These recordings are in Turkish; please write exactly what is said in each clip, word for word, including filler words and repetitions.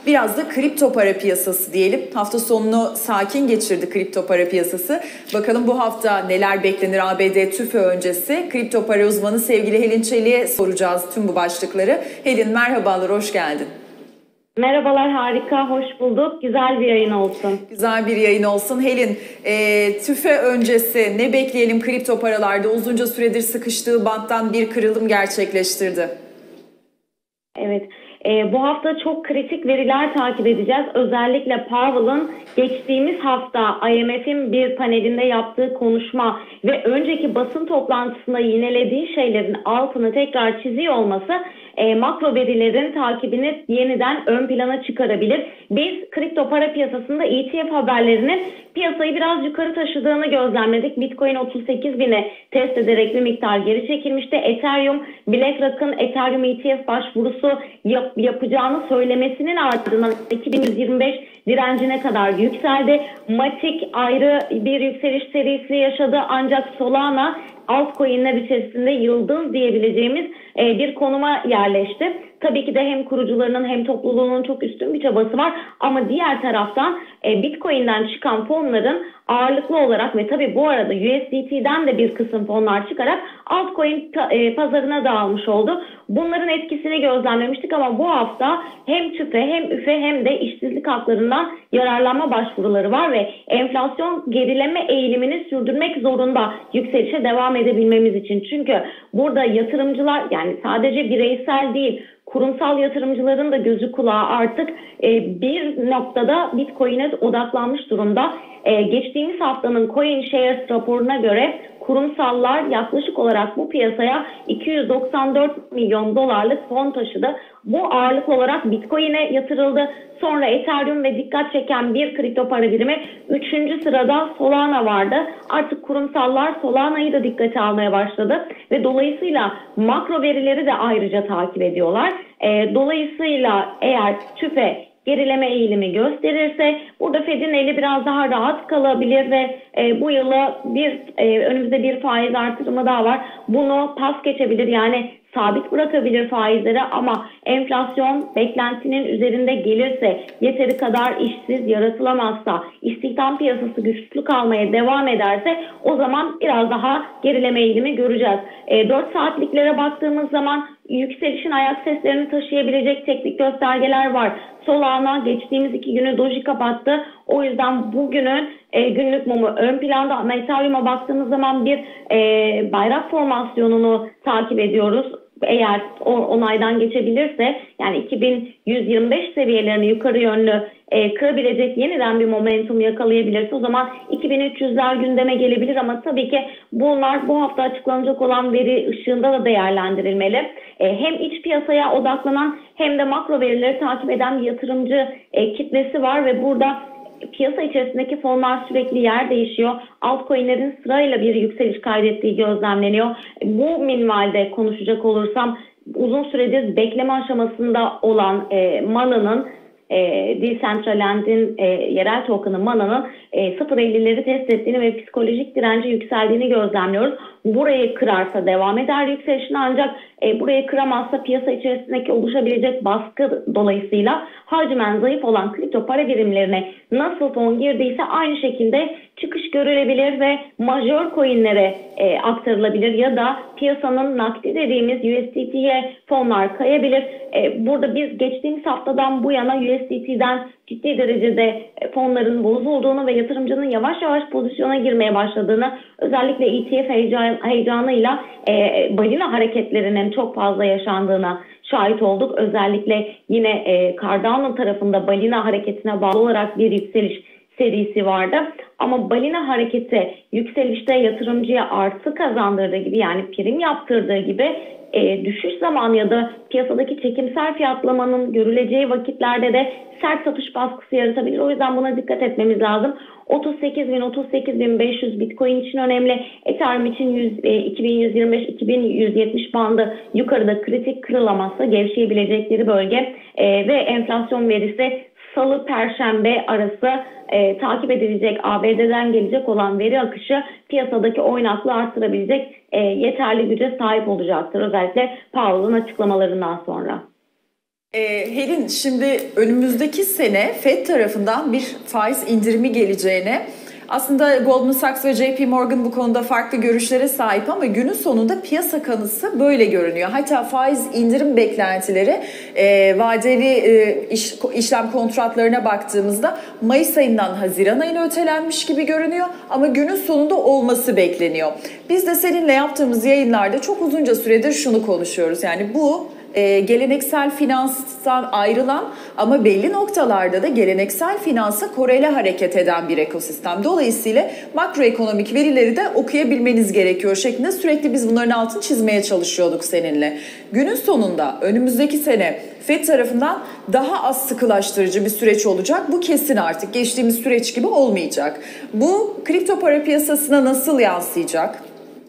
biraz da kripto para piyasası diyelim. Hafta sonunu sakin geçirdi kripto para piyasası. Bakalım bu hafta neler beklenir A B D TÜFE öncesi? Kripto para uzmanı sevgili Helin Çelik'e soracağız tüm bu başlıkları. Helin merhabalar, hoş geldin. Merhabalar, harika, hoş bulduk. Güzel bir yayın olsun. Güzel bir yayın olsun. Helin, e, TÜFE öncesi ne bekleyelim kripto paralarda? Uzunca süredir sıkıştığı banttan bir kırılım gerçekleştirdi. Evet, e, bu hafta çok kritik veriler takip edeceğiz. Özellikle Powell'ın geçtiğimiz hafta I M F'in bir panelinde yaptığı konuşma ve önceki basın toplantısında yinelediği şeylerin altını tekrar çiziyor olması E, makro verilerin takibini yeniden ön plana çıkarabilir. Biz kripto para piyasasında E T F haberlerinin piyasayı biraz yukarı taşıdığını gözlemledik. Bitcoin otuz sekiz bini test ederek bir miktar geri çekilmişti. Ethereum, BlackRock'ın Ethereum E T F başvurusu yap, yapacağını söylemesinin ardından iki bin yüz yirmi beş direncine kadar yükseldi. Matic ayrı bir yükseliş serisi yaşadı, ancak Solana altcoin'ler içerisinde yıldız diyebileceğimiz e, bir konuma yerleşti. Tabii ki de hem kurucularının hem topluluğunun çok üstün bir çabası var. Ama diğer taraftan e, Bitcoin'den çıkan fonların ağırlıklı olarak ve tabii bu arada U S D T'den de bir kısım fonlar çıkarak altcoin e, pazarına dağılmış oldu. Bunların etkisini gözlemlemiştik ama bu hafta hem TÜFE hem ÜFE hem de işsizlik haklarından yararlanma başvuruları var ve enflasyon gerileme eğilimini sürdürmek zorunda yükselişe devam edebilmemiz için. Çünkü burada yatırımcılar, yani sadece bireysel değil, kurumsal yatırımcıların da gözü kulağı artık e, bir noktada Bitcoin'e odaklanmış durumda. E, geçtiğimiz haftanın CoinShares raporuna göre kurumsallar yaklaşık olarak bu piyasaya iki yüz doksan dört milyon dolarlık fon taşıdı. Bu ağırlıklı olarak Bitcoin'e yatırıldı. Sonra Ethereum ve dikkat çeken bir kripto para birimi üçüncü sırada Solana vardı. Artık kurumsallar Solana'yı da dikkate almaya başladı ve dolayısıyla makro verileri de ayrıca takip ediyorlar. E, dolayısıyla eğer TÜFE gerileme eğilimi gösterirse burada Fed'in eli biraz daha rahat kalabilir ve e, bu yıla bir e, önümüzde bir faiz artırımı daha var. Bunu pas geçebilir, yani sabit bırakabilir faizleri, ama enflasyon beklentinin üzerinde gelirse, yeteri kadar işsiz yaratılamazsa, istihdam piyasası güçlü kalmaya devam ederse o zaman biraz daha gerileme eğilimi göreceğiz. E, dört saatliklere baktığımız zaman yükselişin ayak seslerini taşıyabilecek teknik göstergeler var. Solana geçtiğimiz iki günü doji kapattı. O yüzden bugünün e, günlük mumu ön planda, ama Ethereum'a baktığımız zaman bir e, bayrak formasyonunu takip ediyoruz. Eğer onaydan geçebilirse, yani iki bin yüz yirmi beş seviyelerini yukarı yönlü e, kırabilecek yeniden bir momentum yakalayabilirse o zaman iki bin üç yüzler gündeme gelebilir, ama tabii ki bunlar bu hafta açıklanacak olan veri ışığında da değerlendirilmeli. E, hem iç piyasaya odaklanan hem de makro verileri takip eden bir yatırımcı e, kitlesi var ve burada piyasa içerisindeki fonlar sürekli yer değişiyor. Altcoin'lerin sırayla bir yükseliş kaydettiği gözlemleniyor. Bu minvalde konuşacak olursam, uzun süredir bekleme aşamasında olan e, Mana'nın E, Decentraland'in e, yerel token'ı Mana'nın e, sıfır virgül ellileri test ettiğini ve psikolojik direnci yükseldiğini gözlemliyoruz. Burayı kırarsa devam eder yükselişine, ancak e, burayı kıramazsa piyasa içerisindeki oluşabilecek baskı dolayısıyla hacmen zayıf olan kripto para birimlerine nasıl fon girdiyse aynı şekilde çıkış görülebilir ve majör coinlere e, aktarılabilir ya da piyasanın nakdi dediğimiz U S D T'ye fonlar kayabilir. E, burada biz geçtiğimiz haftadan bu yana U S D T'den ciddi derecede fonların bozulduğunu ve yatırımcının yavaş yavaş pozisyona girmeye başladığını, özellikle E T F heyecan, heyecanıyla e, balina hareketlerinin çok fazla yaşandığına şahit olduk. Özellikle yine e, Cardano tarafında balina hareketine bağlı olarak bir yükseliş serisi vardı. Ama balina hareketi yükselişte yatırımcıya artı kazandırdığı gibi, yani prim yaptırdığı gibi e, düşüş zamanı ya da piyasadaki çekimsel fiyatlamanın görüleceği vakitlerde de sert satış baskısı yaratabilir. O yüzden buna dikkat etmemiz lazım. otuz sekiz bin otuz sekiz bin beş yüz Bitcoin için önemli. Ethereum için yüz, e, iki bin yüz yirmi beş iki bin yüz yetmiş bandı yukarıda kritik kırılamazsa gevşeyebilecekleri bölge e, ve enflasyon verisi Salı Perşembe arası e, takip edilecek A B D'den gelecek olan veri akışı piyasadaki oynaklığı artırabilecek e, yeterli güce sahip olacaktır. Özellikle Powell'ın açıklamalarından sonra. E, Helin, şimdi önümüzdeki sene Fed tarafından bir faiz indirimi geleceğine, aslında Goldman Sachs ve J P Morgan bu konuda farklı görüşlere sahip ama günün sonunda piyasa kanısı böyle görünüyor. Hatta faiz indirim beklentileri e, vadeli e, iş, işlem kontratlarına baktığımızda Mayıs ayından Haziran ayına ötelenmiş gibi görünüyor ama günün sonunda olması bekleniyor. Biz de seninle yaptığımız yayınlarda çok uzunca süredir şunu konuşuyoruz. Yani bu e, geleneksel finanstan ayrılan ama belli noktalarda da geleneksel finansa korele hareket eden bir ekosistem. Dolayısıyla makroekonomik verileri de okuyabilmeniz gerekiyor şeklinde sürekli biz bunların altını çizmeye çalışıyorduk seninle. Günün sonunda önümüzdeki sene Fed tarafından daha az sıkılaştırıcı bir süreç olacak. Bu kesin artık. Geçtiğimiz süreç gibi olmayacak. Bu kripto para piyasasına nasıl yansıyacak?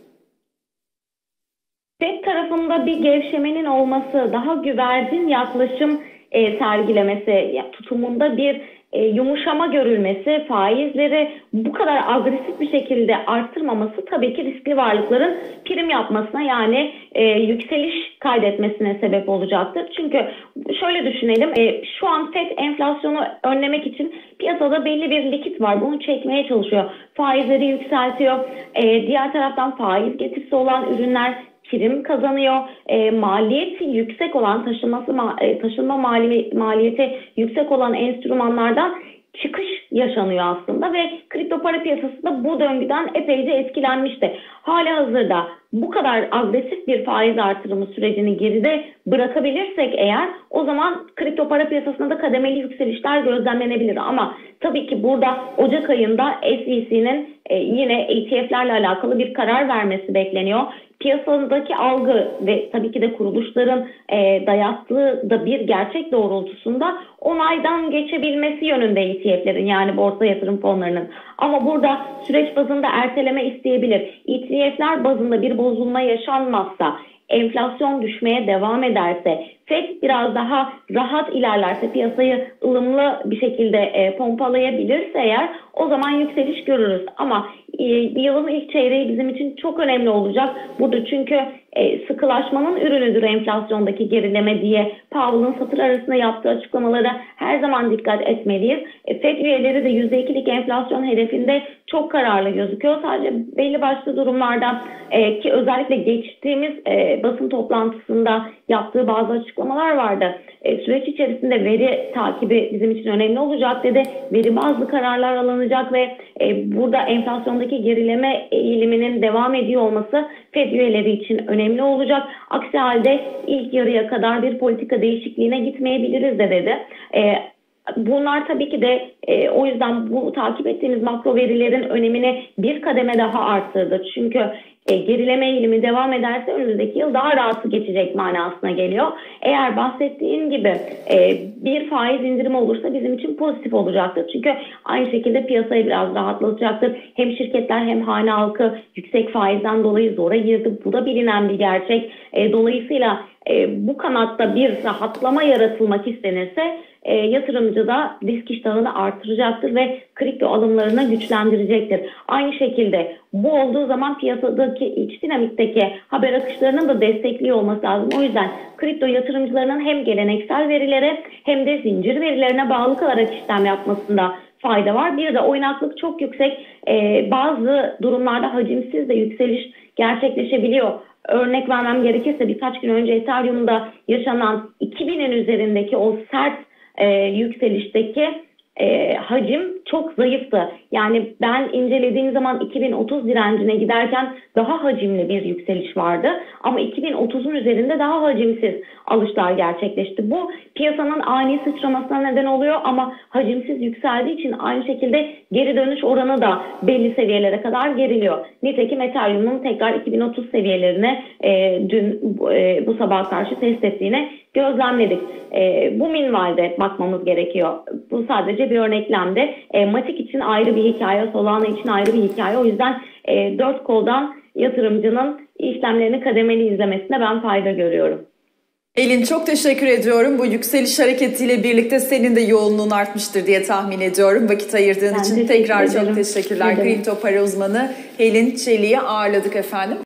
Fed tarafında bir gevşemenin olması, daha güvercin yaklaşım e, sergilemesi, ya, tutumunda bir e, yumuşama görülmesi, faizleri bu kadar agresif bir şekilde arttırmaması tabii ki riskli varlıkların prim yapmasına, yani e, yükseliş kaydetmesine sebep olacaktır. Çünkü şöyle düşünelim, e, şu an Fed enflasyonu önlemek için piyasada belli bir likit var. Bunu çekmeye çalışıyor. Faizleri yükseltiyor. E, diğer taraftan faiz getirisi olan ürünler prim kazanıyor. E, maliyeti yüksek olan, taşınması e, taşınma mali, maliyeti yüksek olan enstrümanlardan çıkış yaşanıyor aslında ve kripto para piyasası da bu döngüden epeyce etkilenmişti. Halihazırda bu kadar agresif bir faiz artırımı sürecini geride bırakabilirsek eğer, o zaman kripto para piyasasında da kademeli yükselişler gözlemlenebilir. Ama tabii ki burada Ocak ayında S E C'nin e, yine E T F'lerle alakalı bir karar vermesi bekleniyor. Piyasadaki algı ve tabii ki de kuruluşların e, dayattığı da bir gerçek doğrultusunda onaydan geçebilmesi yönünde E T F'lerin, yani borsa yatırım fonlarının. Ama burada süreç bazında erteleme isteyebilir. E T F'ler bazında bir bozulma yaşanmazsa, enflasyon düşmeye devam ederse, Fed biraz daha rahat ilerlerse, piyasayı ılımlı bir şekilde e, pompalayabilirse eğer, o zaman yükseliş görürüz. Ama e, yılın ilk çeyreği bizim için çok önemli olacak. Burada çünkü e, sıkılaşmanın ürünüdür enflasyondaki gerileme diye Powell'ın satır arasında yaptığı açıklamalara her zaman dikkat etmeliyiz. E, Fed üyeleri de yüzde ikilik enflasyon hedefinde çok kararlı gözüküyor. Sadece belli başlı durumlarda e, ki özellikle geçtiğimiz e, basın toplantısında yaptığı bazı açıklamalar vardı. E, süreç içerisinde veri takibi bizim için önemli olacak dedi. Veri bazlı kararlar alınacak ve e, burada enflasyondaki gerileme eğiliminin devam ediyor olması Fed üyeleri için önemli olacak. Aksi halde ilk yarıya kadar bir politika değişikliğine gitmeyebiliriz de dedi. E, Bunlar tabii ki de e, o yüzden bu takip ettiğimiz makro verilerin önemini bir kademe daha arttırdı. Çünkü e, gerileme eğilimi devam ederse önümüzdeki yıl daha rahatı geçecek manasına geliyor. Eğer bahsettiğim gibi e, bir faiz indirimi olursa bizim için pozitif olacaktır. Çünkü aynı şekilde piyasayı biraz rahatlatacaktır. Hem şirketler hem hane halkı yüksek faizden dolayı zora girdi. Bu da bilinen bir gerçek. E, dolayısıyla e, bu kanatta bir rahatlama yaratılmak istenirse E, yatırımcı da risk iştahını artıracaktır ve kripto alımlarını güçlendirecektir. Aynı şekilde bu olduğu zaman piyasadaki iç dinamikteki haber akışlarının da destekliyor olması lazım. O yüzden kripto yatırımcılarının hem geleneksel verilere hem de zincir verilerine bağlı kalarak işlem yapmasında fayda var. Bir de oynaklık çok yüksek. E, bazı durumlarda hacimsiz de yükseliş gerçekleşebiliyor. Örnek vermem gerekirse birkaç gün önce Ethereum'da yaşanan iki binin üzerindeki o sert E, yükselişteki e, hacim çok zayıftı. Yani ben incelediğim zaman iki bin otuz direncine giderken daha hacimli bir yükseliş vardı. Ama iki bin otuzun üzerinde daha hacimsiz alışlar gerçekleşti. Bu piyasanın ani sıçramasına neden oluyor ama hacimsiz yükseldiği için aynı şekilde geri dönüş oranı da belli seviyelere kadar geriliyor. Nitekim Ethereum'un tekrar iki bin otuz seviyelerine e, dün e, bu sabah karşı test ettiğini gözlemledik. E, bu minvalde bakmamız gerekiyor. Bu sadece bir örneklemde. E, Matik için ayrı bir hikaye, Solana için ayrı bir hikaye. O yüzden e, dört koldan yatırımcının işlemlerini kademeli izlemesine ben fayda görüyorum. Elin, çok teşekkür ediyorum. Bu yükseliş hareketiyle birlikte senin de yoğunluğun artmıştır diye tahmin ediyorum. Vakit ayırdığın ben için tekrar ederim. Çok teşekkürler. Kripto para uzmanı Helin Çelik'i ağırladık efendim.